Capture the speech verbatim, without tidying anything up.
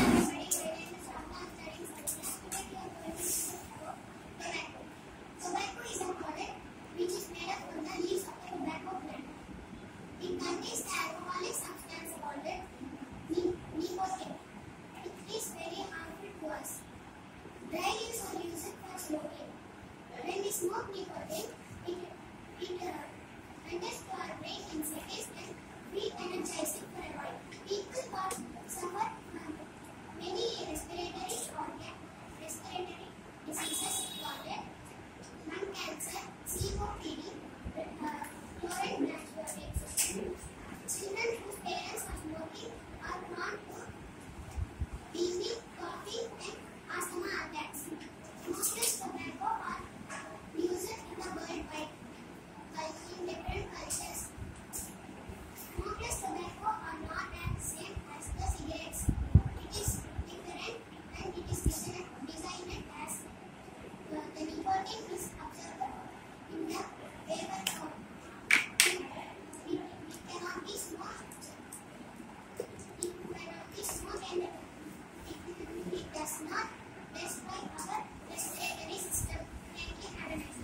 Tobacco is a product which is made up from the leaves of the tobacco plant. It contains the alcoholic substance called ni- nicotine. It is very harmful to us. Dry leaves are used for smoking. When we smoke nicotine, it, it uh, enters to our brain in seconds and re-energizes for a while. People who suffer from many respiratory or respiratory diseases called lung cancer, C O P D, uh, chlorine bronchitis. Children whose parents are smoking are prone to wheezing, coughing, and asthma attacks. Smokeless tobacco are used in the world by, by in different cultures. Smokeless tobacco are not as same as the cigarettes. It is different and it is designed, designed as uh, the nicotine is observed in the vapor form. It, it, it cannot be smoked. It cannot be smoked and it, it does not destroy our respiratory system. Thank you. Have a nice day.